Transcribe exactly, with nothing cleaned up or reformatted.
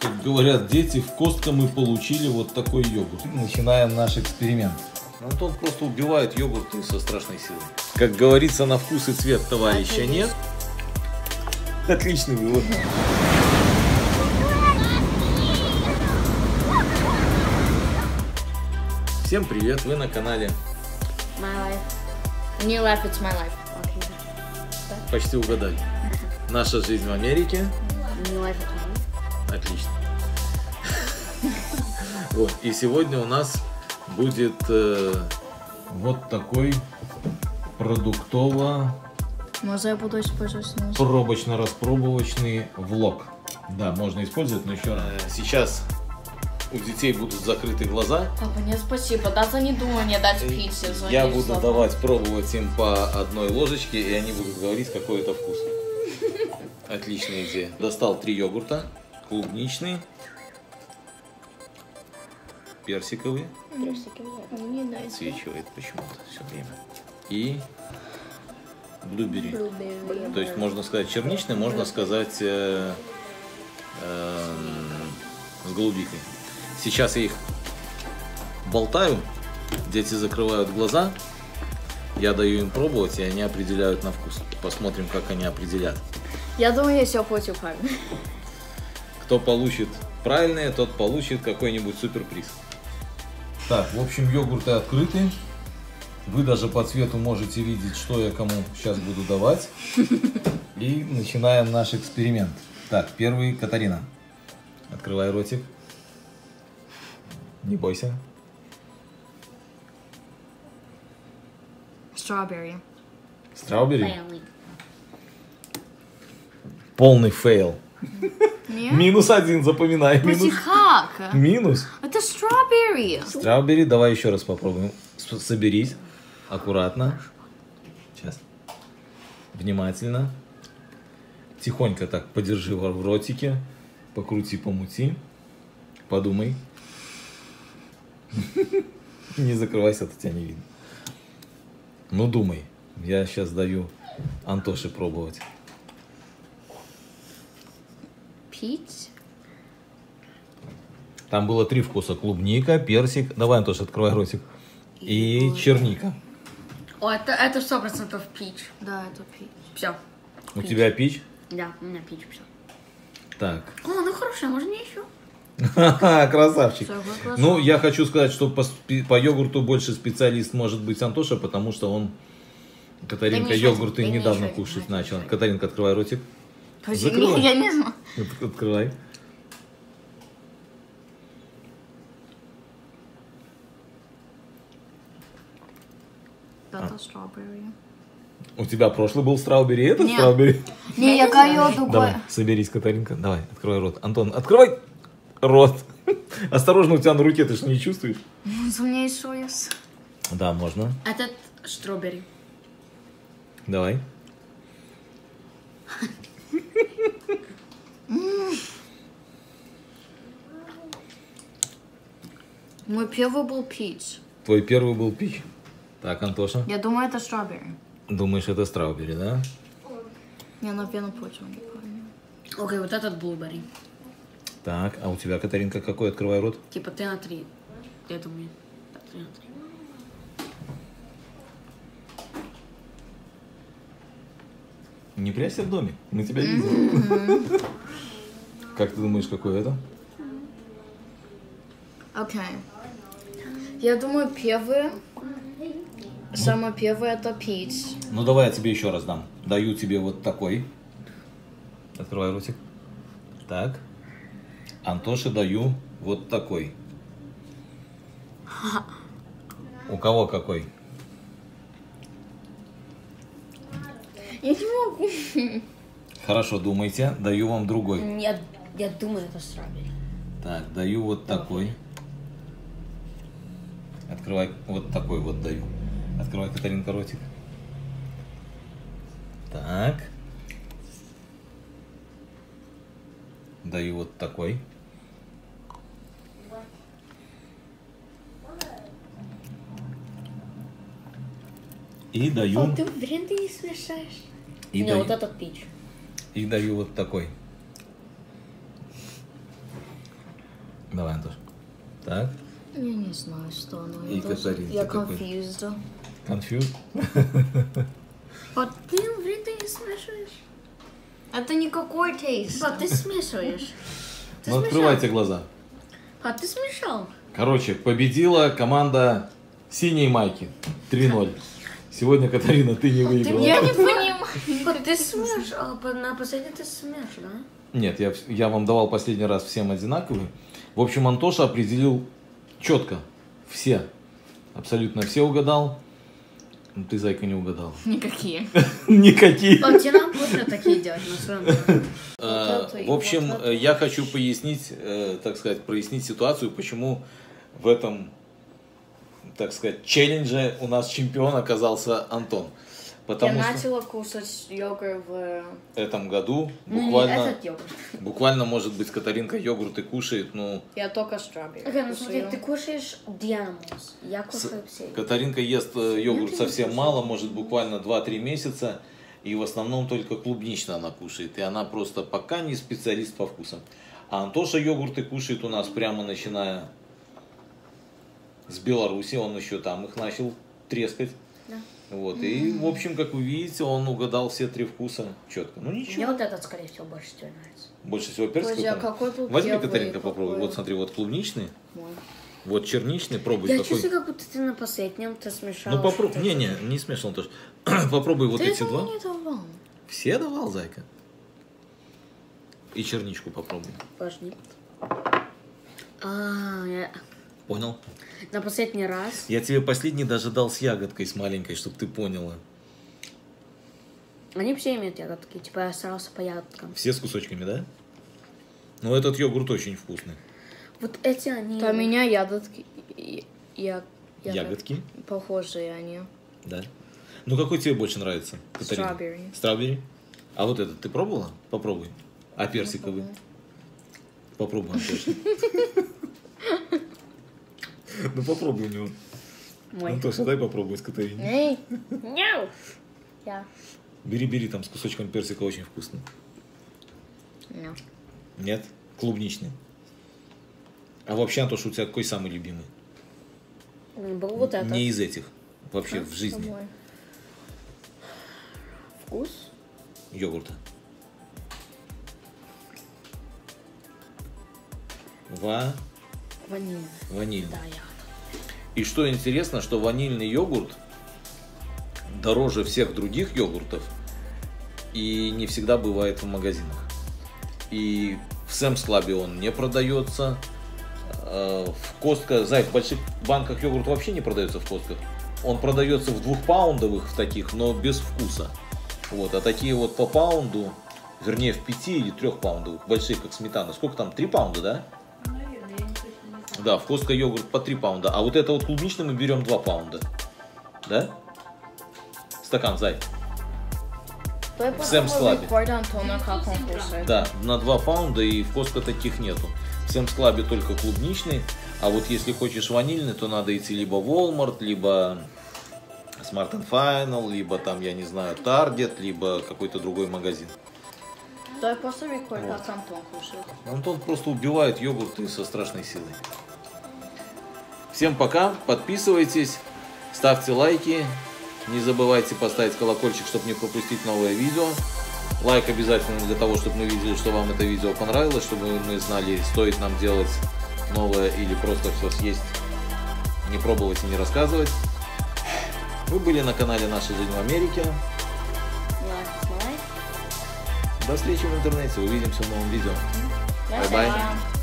Как говорят дети, в Костко мы получили вот такой йогурт. Начинаем наш эксперимент. Антон просто убивает йогурты со страшной силой. Как говорится, на вкус и цвет товарища нет. Отличный вывод. Всем привет, вы на канале My life. New life, it's my life. Okay. Почти угадали. Наша жизнь в Америке. New life, it's my life. Отлично. Вот, и сегодня у нас будет э, вот такой продуктово Можно я буду использовать нож? пробочно-распробовочный влог. Да, можно использовать, но еще раз. Сейчас у детей будут закрыты глаза. Папа, нет, спасибо. Даже не думай мне дать пиццу. Я буду давать пробовать им по одной ложечке, и они будут говорить, какой это вкус. Отличная идея. Достал три йогурта. Клубничный, персиковый, отсвечивает почему-то все время, и блюбери. То есть можно сказать черничный, можно сказать э, э, с голубикой. Сейчас я их болтаю, дети закрывают глаза, я даю им пробовать, и они определяют на вкус. Посмотрим, как они определят. Я думаю, я все получил правильно. Кто получит правильное, тот получит какой-нибудь суперприз. Так, в общем, йогурты открыты. Вы даже по цвету можете видеть, что я кому сейчас буду давать. И начинаем наш эксперимент. Так, первый Катарина. Открывай ротик. Не бойся. Strawberry. Страубери? Полный фейл. Нет? Минус один, запоминай. Минус. Как? Минус. Это strawberry. Страубери, давай еще раз попробуем. С- Соберись. Аккуратно. Сейчас. Внимательно. Тихонько так подержи в ротике. Покрути, помути. Подумай. Не закрывайся, то тебя не видно. Ну думай. Я сейчас даю Антоше пробовать. Peach. Там было три вкуса. Клубника, персик. Давай, Антоша, открывай ротик. И черника. О, это, это сто процентов пич. Да, это peach. Все. У тебя пич? Да, у меня пич, все. Так. О, ну хорошо, можно мне еще? Красавчик. Всё, вы красавчик. Ну, я хочу сказать, что по, спи- по йогурту больше специалист может быть Антоша, потому что он, Катаринка, Да не йогурты шутит, да не недавно шутит, кушать да не начала. шутит. Катаринка, открывай ротик. Не, я не знаю. От- Открывай. Это strawberry. У тебя прошлый был страубери, это Нет. страубери? Не, я каю другой. Давай, соберись, Катаринка. Давай, открывай рот. Антон, открывай рот. Осторожно, у тебя на руке, ты же не чувствуешь? У меня есть соус. Да, можно. Этот стробери. Давай. Мой первый был peach. Твой первый был пич. Так, Антоша. Я думаю, это strawberry. Думаешь, это страубери, да? Я, наверное, почему неправильно. Окей, вот этот блубери. Так, а у тебя, Катаринка, какой? Открывай рот. Типа три на три. Я думаю. Так, три на три. Не прячься в доме, мы тебя видим. Как ты думаешь, какой это? Окей. Я думаю, первый, самое первое это peach. Ну давай я тебе еще раз дам. Даю тебе вот такой. Открывай ротик. Так. Антоше даю вот такой. У кого какой? Я не могу. Хорошо, думайте. Даю вам другой. Я, я думаю, это стробери. Так, даю вот такой. Открывай, вот такой вот даю. Открывай, Катаринка, ротик. Так. Даю вот такой. И даю, О, ты уверен, ты не смешаешь? и Не, даю, вот этот пич. и даю вот такой. Давай, Антош. Так. Я не знаю, что оно. И Я даже- Катаринка Я какой? confused. Confused? А ты, блин, ты не смешиваешь. Это никакой тейст. А ты смешиваешь. Ты Ну, смешал. открывайте глаза. А ты смешал. Короче, победила команда синей майки. три ноль. Сегодня, Катарина, ты не выиграла. Я не понимаю. А ты смеш, а по- на последний ты смеш, да? Нет, я, вс- я вам давал последний раз всем одинаковые. В общем, Антоша определил четко. Все. Абсолютно все угадал. Ну, ты, зайка, не угадал. Никакие. Никакие. А тебе нам можно такие делать, на самом деле. Э, это и В общем, вот это. э, я хочу пояснить, э, так сказать, прояснить ситуацию, почему в этом, так сказать, челлендже у нас чемпион оказался Антон. Я Потому что начала кушать йогурт в... в этом году Ну, не буквально, этот йогурт. буквально, может быть, Катаринка йогурты кушает, ну, Я только strawberry. Окей, ну смотри, кушаю. ты кушаешь Дианамус. Я кушаю все. Катаринка ест э, йогурт Нет, совсем не мало, может, буквально два-три месяца, и в основном только клубнично она кушает, и она просто пока не специалист по вкусам. А Антоша йогурты кушает у нас прямо начиная с Беларуси, он еще там их начал трескать. Да. Вот, и, в общем, как вы видите, он угадал все три вкуса четко. Ну Мне ничего, вот этот, скорее всего, больше всего нравится. больше всего персиков. Подожди, а там. какой был Возьми, первый, Катаринка, какой? попробуй. Вот смотри, вот клубничный, Мой. вот черничный, пробуй Я какой. чувствую, как будто ты на последнем ты смешал. Ну попробуй, не, не, не смешно тоже. Попробуй вот Ты эти это два. мне давал. Все давал, зайка? И черничку попробуй. Подожди. А, я... Понял? На последний раз. Я тебе последний даже дал с ягодкой, с маленькой, чтобы ты поняла. Они все имеют ягодки. Типа я старался по ягодкам. Все с кусочками, да? Но этот йогурт очень вкусный. Вот эти они... Там у меня ягодки. и- Я... Ягодки, Похожие они. да. Ну какой тебе больше нравится, Катарина? Strawberry. Стrawberry? А вот этот ты пробовала? Попробуй. А персиковый? Попробуй, Антоша. Ну попробуй у него. Мой. Антоша, дай попробуй с Катариной. Эй! Няу! Я. Бери, бери, там с кусочком персика очень вкусно. Няу. Нет? Клубничный. А вообще, Антош, у тебя какой самый любимый? Был вот этот. Не из этих. Вообще в жизни. Домой. Вкус? Йогурта. Ва... Ванильный. Ванильный. Да, ягода. И что интересно, что ванильный йогурт дороже всех других йогуртов и не всегда бывает в магазинах. И в Sam's Club он не продается. э, В Костко, Зай, в больших банках йогурт вообще не продается в Костках. Он продается в двухпаундовых в таких, но без вкуса. Вот, а такие вот по паунду, вернее в пяти или трехпаундовых, большие как сметана. Сколько там? Три паунда, да? Да, в Костко йогурт по три паунда. А вот это вот клубничный мы берем два паунда. Да? Стакан, Зай. Дай Sam's попробуй Club. рекорд Антона, как он кушает. Да, на два паунда, и в Костко таких нету. В Sam's Club только клубничный. А вот если хочешь ванильный, то надо идти либо в Walmart, либо Smart and Final, либо там, я не знаю, Target, либо какой-то другой магазин. Дай просто рекорд, Вот. как Антон кушает. Антон просто убивает йогурты со страшной силой. Всем пока, подписывайтесь, ставьте лайки, не забывайте поставить колокольчик, чтобы не пропустить новое видео. Лайк обязательно для того, чтобы мы видели, что вам это видео понравилось, чтобы мы знали, стоит нам делать новое или просто все съесть, не пробовать и не рассказывать. Вы были на канале «Наша жизнь в Америке». Лайк, лайк. До встречи в интернете, увидимся в новом видео. Bye-bye. Bye.